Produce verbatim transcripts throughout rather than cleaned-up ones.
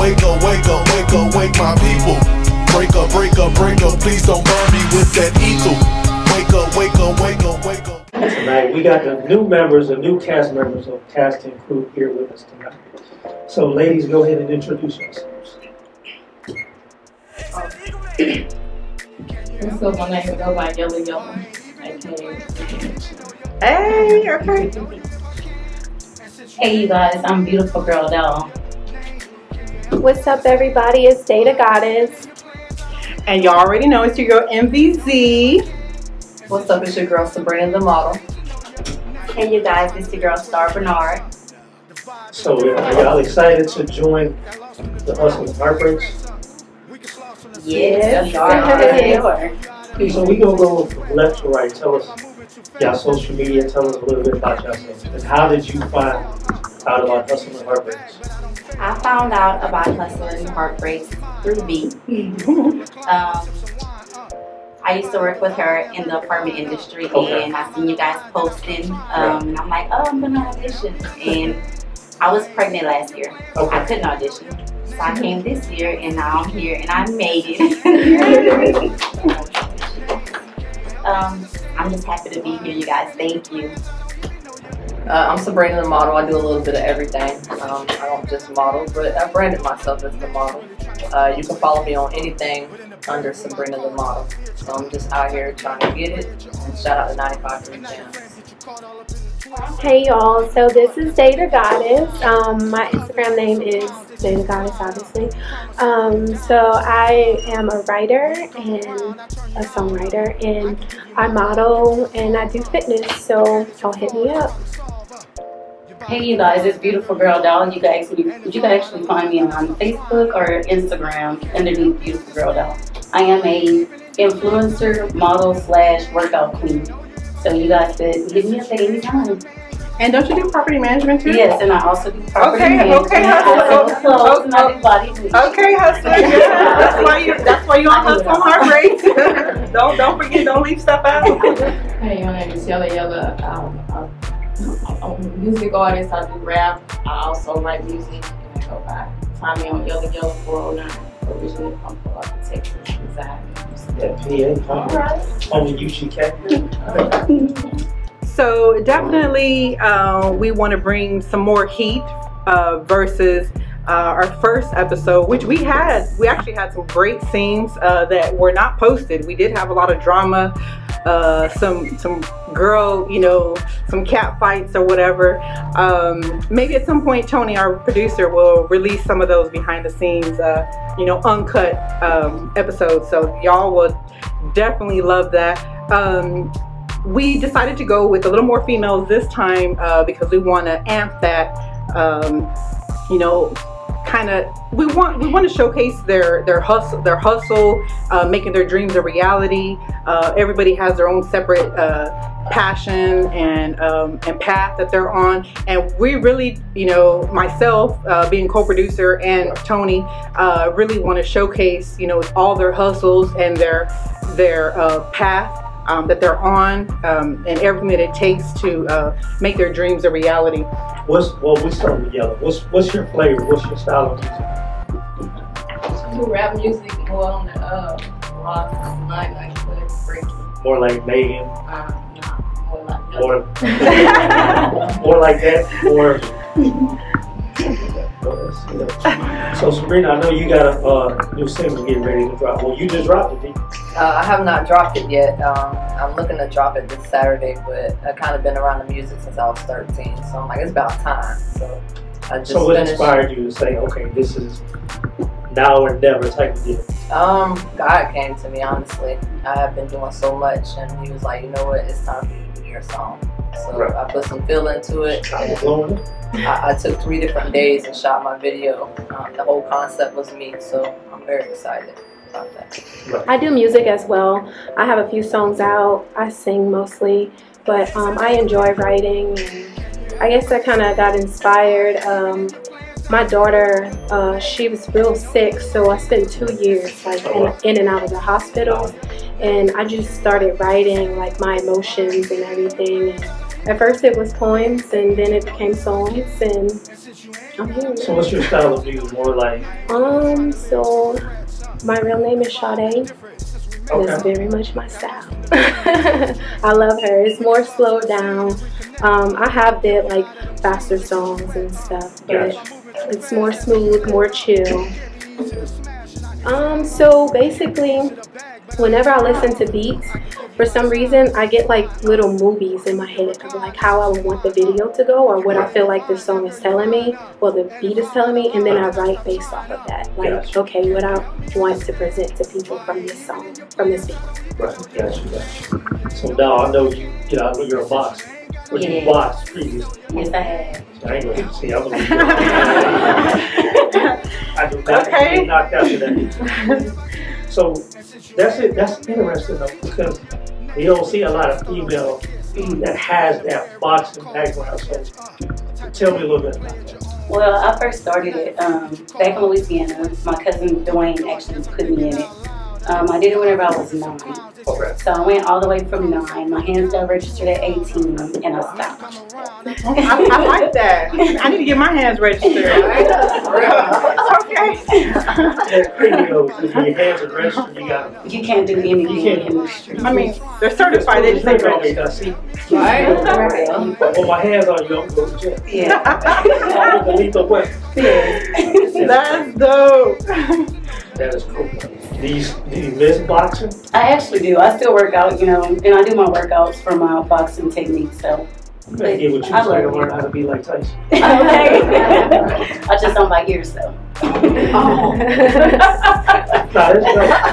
wake up, wake up, wake up, wake my people. Break up, break up, break up, please don't burn me with that ether. Wake up, wake up, wake up, wake up. Tonight we got the new members, the new cast members of Cast and Crew here with us tonight. So ladies, go ahead and introduce yourselves. What's up? My name is Go by Yellow Yellow. Hey, okay. Hey you guys, I'm Beautiful Girl Doll. What's up everybody, it's Data Goddess. And y'all already know it's your girl M V Z. What's up, it's your girl Sabrina the model. Hey you guys, it's your girl Star Bernard. So are y'all excited to join the Hustle and Heartbreaks? Yes. Okay, so we gonna go from left to right. Tell us y'all social media, tell us a little bit about yourselves. And how did you find out about Hustle and Heartbreaks? I found out about Hustle and Heartbreaks through B. um, I used to work with her in the apartment industry, okay. And I seen you guys posting, um, right. And I'm like, oh, I'm gonna audition. And I was pregnant last year. Okay. I couldn't audition. So I came this year, and now I'm here, and I made it. um, I'm just happy to be here, you guys. Thank you. Uh, I'm Sabrina the model. I do a little bit of everything. Um, I don't just model, but I branded myself as the model. Uh, you can follow me on anything under Sabrina the model. So I'm just out here trying to get it. And shout out to ninety-five point three Jam. Hey y'all, so this is Data Goddess. Um, my Instagram name is Data Goddess, obviously. Um, so I am a writer and a songwriter, and I model and I do fitness. So y'all hit me up. Hey you guys, it's Beautiful Girl Doll. You guys, you can actually find me on Facebook or Instagram underneath Beautiful Girl Doll. I am a influencer, model slash workout queen. So you guys could hit me up at any time. And don't you do property management too? Yes, and I also do property okay, management. Okay, hustle. Oh, and I do body bleach. Okay, hustle. Yeah, that's why you. That's why you on Hustle and Heartbreaks. don't don't forget. Don't leave stuff out. Hey, my name is Yellow Yellow. Um, I'm, I'm a music artist. I do rap. I also write music. And I go by. Find me on Yellow Yellow four oh nine. Originally from Florida, Texas. Reside. Yeah, P A. All right. On the U G K. So definitely uh, we want to bring some more heat uh, versus uh, our first episode, which we had, we actually had some great scenes uh, that were not posted. We did have a lot of drama, uh, some some girl, you know, some cat fights or whatever. Um, maybe at some point Tony, our producer, will release some of those behind the scenes, uh, you know, uncut um, episodes. So y'all would definitely love that. Um, We decided to go with a little more females this time uh, because we want to amp that, um, you know, kind of. We want we want to showcase their their hustle, their hustle, uh, making their dreams a reality. Uh, everybody has their own separate uh, passion and um, and path that they're on, and we really, you know, myself uh, being co-producer and Tony, uh, really want to showcase, you know, all their hustles and their their uh, path. Um, that they're on, um, and everything that it takes to uh, make their dreams a reality. What's well? We start with Yellow. What's what's your flavor? What's your style of music? I do rap music more on the uh, rock, like like breaking. More like Megan. Uh, nah, more like more, more like that. More. So Sabrina, I know you got a uh, new single getting ready to drop. Well, you just dropped it, didn't you? Uh, I have not dropped it yet. Um, I'm looking to drop it this Saturday, but I've kind of been around the music since I was thirteen, so I'm like, it's about time. So I just So what finished. inspired you to say, okay, this is now or never type of deal? Um, God came to me, honestly. I have been doing so much, and he was like, you know what, it's time for you to do your song. So right. I put some feel into it. And I, I took three different days and shot my video. Um, the whole concept was me, so I'm very excited about that. Right. I do music as well. I have a few songs out. I sing mostly, but um, I enjoy writing. And I guess I kind of got inspired. Um, my daughter, uh, she was real sick, so I spent two years like in, in and out of the hospital, and I just started writing like my emotions and everything. And at first it was poems, and then it became songs, and I'm here. So what's your style of music? More like? Um, so my real name is Sade. Okay. That's very much my style. I love her. It's more slowed down. Um, I have did like faster songs and stuff, but Gotcha. it's more smooth, more chill. Um, so basically, whenever I listen to beats, for some reason I get like little movies in my head of like how I would want the video to go or what I feel like this song is telling me, well the beat is telling me, and then I write based off of that. Like, Gotcha. okay, what I want to present to people from this song, from this beat. Right, gotcha, gotcha. So now I know you, you know, I know you're a boxer. But Yeah. you boxed previously. Yes, I have. I ain't gonna see, I'm gonna I do not Okay. get knocked out today. So that's it, that's interesting though, because you don't see a lot of female that has that boxing background. So tell me a little bit about that. Well, I first started it um, back in Louisiana. My cousin Dwayne actually put me in it. Um, I did it whenever I was nine. Okay. So I went all the way from nine. My hands got registered at eighteen, and I stopped. I, I like that. I need to get my hands registered. Okay. Yeah, you know, if your hands are registered, you got them. You can't do anything You can't. in the street. I mean, they're certified. They just ain't registered. I see. Right. When my hands on you, I'm going to jail. Yeah. I'm going to lead the way. That's dope. That is cool. Do you, do you miss boxing? I actually do. I still work out, you know, and I do my workouts for my boxing technique. So, You better get what you I say love to it. learn how to be like Tyson. okay. I just don't like ears, though. Oh. Nah, that's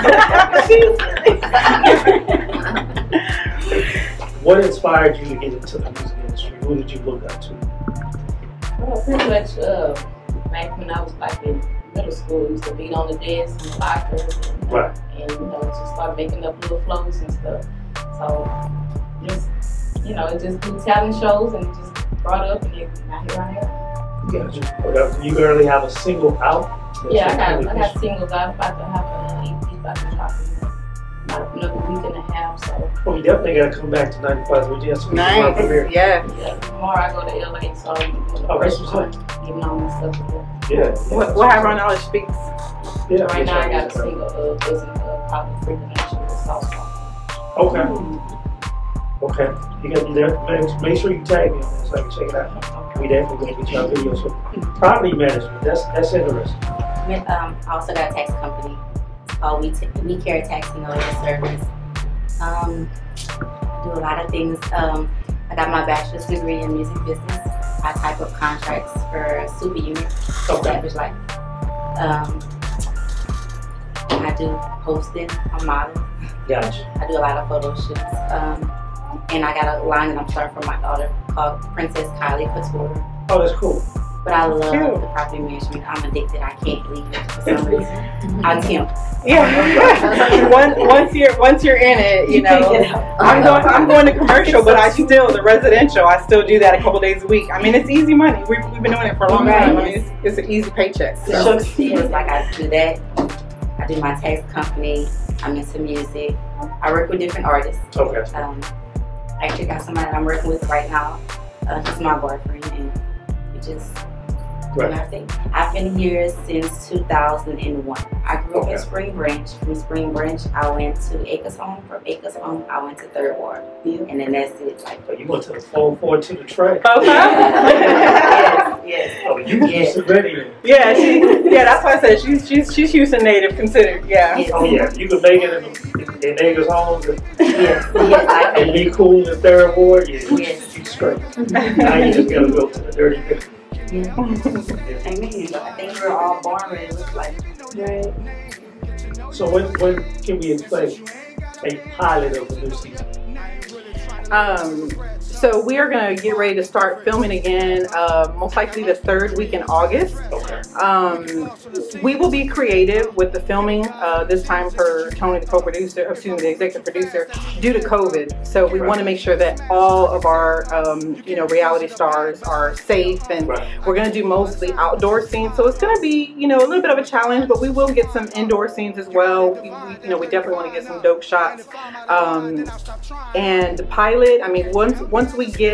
right. What inspired you to get into the music industry? Who did you look up to? Well, pretty much uh, back when I was like in middle school, I used to beat on the desk and the lockers and, Right. and you know, just start making up little flows and stuff. So just, you know, it just do talent shows and it just brought up and it, now here I am. Gotcha. Okay. You currently have a single out? Yeah, I got, I got singles out, about to have an E P about to drop in about another week and a half, so. Well, we definitely got to come back to ninety-five with you. So Nice. Yeah. Yeah, tomorrow I go to L A, so I'm doing Oh, the that's first what's one, getting all my stuff together. Yeah. yeah What, what have on Knowledge Speaks? Yeah. Right now I got a single, uh, wasn't uh, probably Freaking Nation with Sauce Song. Okay. Okay. You got there. Make, make sure you tag me on this so I can check it out. We definitely gonna get y'all videos. So, property management. That's that's interesting. Um, I also got a tax company. It's called We, T- we Care Tax and Notary Service. Um, do a lot of things. Um, I got my bachelor's degree in music business. I type up contracts for super units, Okay. Savage Life. Um, I do hosting, I'm model. Gotcha. I do a lot of photo shoots. Um, and I got a line that I'm starting for my daughter called Princess Kylie Couture. Oh, that's cool. But I love Cute. the property management. I'm addicted. I can't leave it for some reason. I tempt. Yeah. once, once you're once you're in it, you can't know. get out. I'm going I'm going to commercial, but I still the residential. I still do that a couple days a week. I mean, it's easy money. We've, we've been doing it for a long time. I mean, it's, it's an easy paycheck. So. So it's like I do that. I do my tax company. I'm into music. I work with different artists. Okay. Um, I actually got somebody that I'm working with right now. Uh, he's my boyfriend, and we just. Right. I think I've been here since two thousand one. I grew up Okay. in Spring Branch. From Spring Branch, I went to Acres Home. From Acres Home, I went to Third Ward, and then that's it. Like, So you went to the four four to the track. Okay. yes, yes. Oh, you Yes. was ready. Yeah, she, yeah, that's why I said she's she's she's Houston native considered. Yeah. Yes. Oh yeah, you could make it in, in, in Acres Homes and, Yes, yes, I and can. be cool in the Third Ward. Yeah, Yes. you straight. Now you just gotta go to the dirty bit. Amen. I think we're all born ready. Look like. Right. So when when can we expect a pilot of the new season? Um, so we are gonna get ready to start filming again, uh, most likely the third week in August. Okay. Um, we will be creative with the filming uh, this time for Tony, the co-producer, excuse me, the executive producer, due to COVID. So we Right. want to make sure that all of our, um, you know, reality stars are safe, and Right. we're going to do mostly outdoor scenes. So it's going to be, you know, a little bit of a challenge, but we will get some indoor scenes as well. We, we, you know, we definitely want to get some dope shots. Um, and the pilot, I mean, once once we get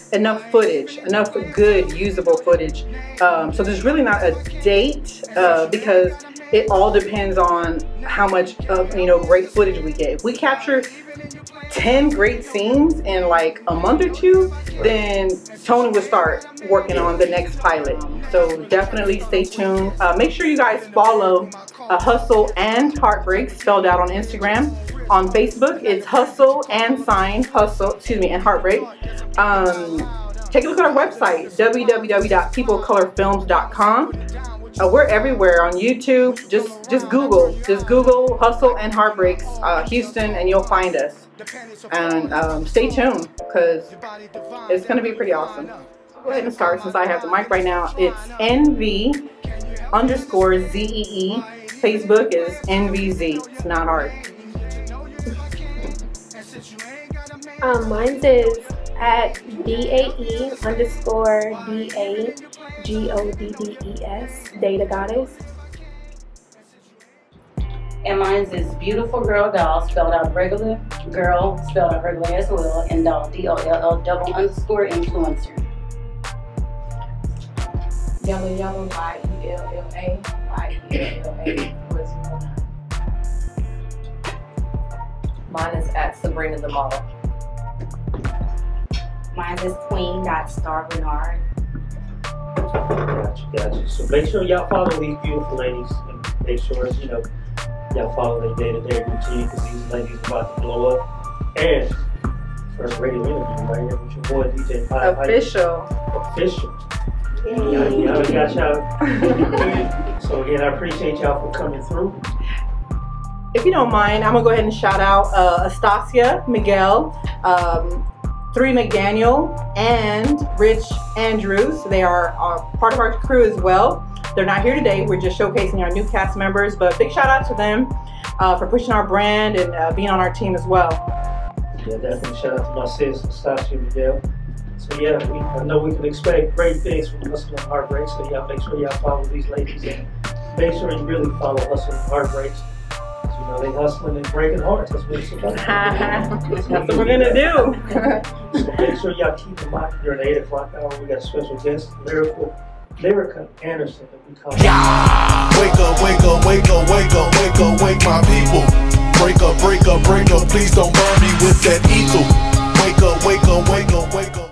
enough footage, enough good usable footage. Um, so there's really not a date uh, because it all depends on how much of, you know, great footage we get. If we capture ten great scenes in like a month or two, then Tony will start working on the next pilot. So definitely stay tuned. Uh, make sure you guys follow uh, Hustle and Heartbreak, spelled out on Instagram. On Facebook, it's Hustle and Sign, Hustle, excuse me, and Heartbreak. Um, take a look at our website, w w w dot people color films dot com. Uh, we're everywhere on YouTube. Just just Google, just Google Hustle and Heartbreaks uh, Houston, and you'll find us. And um, stay tuned because it's going to be pretty awesome. Go ahead and start since I have the mic right now. It's N V underscore Z E E. Facebook is N V Z. It's not hard. Um, mine is at D A E underscore D A G O D D E S, Data Goddess. And mine is Beautiful Girl Doll, spelled out regular, girl, spelled out regular as well, and doll, D O L L double underscore influencer. Yellow Yellow, Y E L L A, Y E L L A, four zero nine. Mine is at Sabrina the Model. Mine is Queen dot Star Bernard. Gotcha, gotcha. So make sure y'all follow these beautiful ladies and make sure, you know, y'all follow their day-to-day routine because these ladies are about to blow up. And first radio interview right here with your boy D J Five. Official. Official. Y'all, y'all got y'all. So again, I appreciate y'all for coming through. If you don't mind, I'm gonna go ahead and shout out uh, Astasia, Miguel, um, Three McDaniel, and Rich Andrews. They are uh, part of our crew as well. They're not here today. We're just showcasing our new cast members, but big shout out to them uh, for pushing our brand and uh, being on our team as well. Yeah, definitely shout out to my sis, Astasia Miguel. So yeah, we, I know we can expect great things from Hustle and Heartbreak. So y'all make sure y'all follow these ladies and make sure you really follow Hustle and Heartbreaks. You know, they hustling and breaking hearts. That's what it's about. That's what we're gonna do. So make sure y'all keep them out during the eight o'clock hour. We got a special guest, Lyrical, Lyrica Anderson, that we call. Yeah. Wake up, wake up, wake up, wake up, wake up, wake my people. Break up, break up, break up. Please don't burn me with that ether. Wake up, wake up, wake up, wake up.